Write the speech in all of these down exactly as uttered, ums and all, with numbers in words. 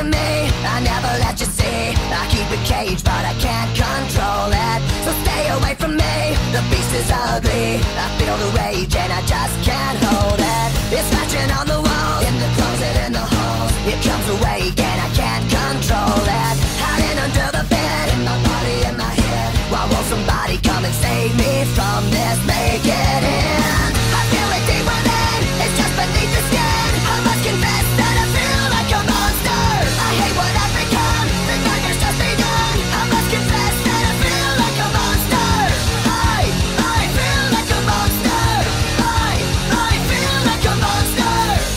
from me, I never let you see. I keep it caged, but I can't control it. So stay away from me, the beast is ugly. I feel the rage and I just can't hold it. It's scratching on the walls, in the closet, in the halls. It comes awake and I can't control it. Hiding under the bed, in my body, in my head. Why won't somebody come and save me from this? Make it in. I feel it deep within, it's just beneath the skin. I must confess that I feel like a monster. I hate what I've become, the nightmare's just begun. I must confess that I feel like a monster. I, I feel like a monster. I, I feel like a monster.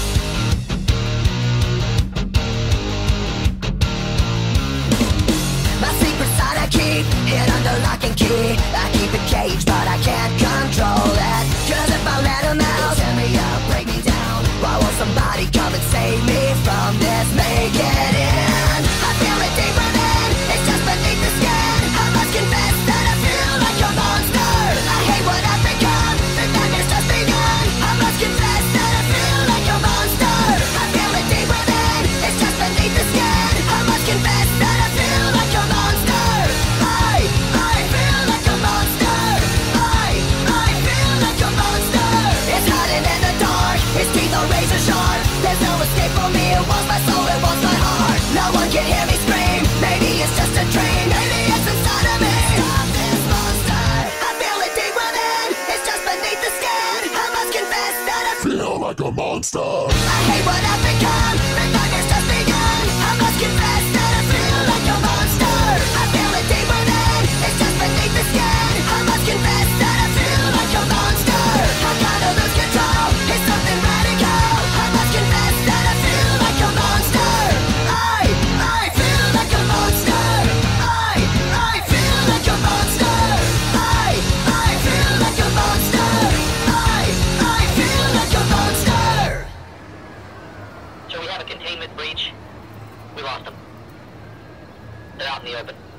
My secret side I keep hid under lock and key. I keep it caged, but I can't control it. Cause if I let them out, tear me up, break me down. Why won't somebody come and save me from this? Make it in. I feel it deep within, it's just beneath the skin. I must confess that I feel like a monster. I hate what I've become, the nightmare's just begun. I must confess that I feel like a monster. I feel it deep within, it's just beneath the skin. I must confess that I feel like a monster. I, I feel like a monster. I, I feel like a monster. It's hiding in the dark, its teeth are razor sharp. There's no escape for me, it wants my soul, it wants my heart. No one can hear me scream, maybe it's just a dream. Maybe it's inside of me. Stop this monster. I feel it deep within, it's just beneath the skin. I must confess that I feel like a monster. I hate what I've become, the nightmare's just begun. I must confess that I feel like a monster. I feel it deep within, it's just beneath the skin. I must confess that I feel like a monster. I gotta lose control, it's something radical. I must confess that I feel like a monster. I, I feel like a monster. I, I feel like a monster. I, I feel like a monster. I, I feel like a monster. So we have a containment breach. We lost them. They're out in the open.